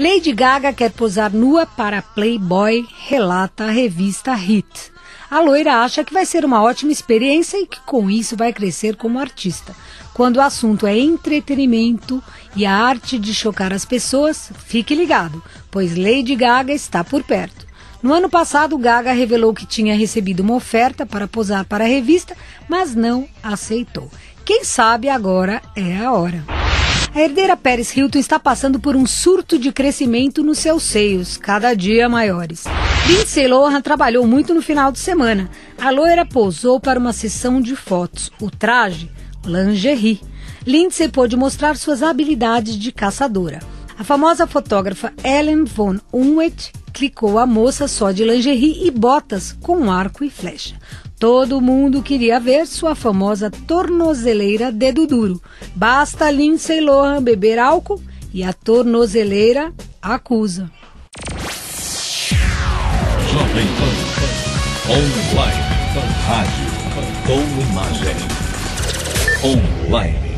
Lady Gaga quer posar nua para Playboy, relata a revista Hit. A loira acha que vai ser uma ótima experiência e que com isso vai crescer como artista. Quando o assunto é entretenimento e a arte de chocar as pessoas, fique ligado, pois Lady Gaga está por perto. No ano passado, Gaga revelou que tinha recebido uma oferta para posar para a revista, mas não aceitou. Quem sabe agora é a hora. A herdeira Paris Hilton está passando por um surto de crescimento nos seus seios, cada dia maiores. Lindsay Lohan trabalhou muito no final de semana. A loira posou para uma sessão de fotos. O traje, lingerie. Lindsay pôde mostrar suas habilidades de caçadora. A famosa fotógrafa Ellen von Unwet clicou a moça só de lingerie e botas com arco e flecha. Todo mundo queria ver sua famosa tornozeleira dedo duro. Basta Lindsay Lohan beber álcool e a tornozeleira acusa. Jovem Pan Online, rádio com imagem online.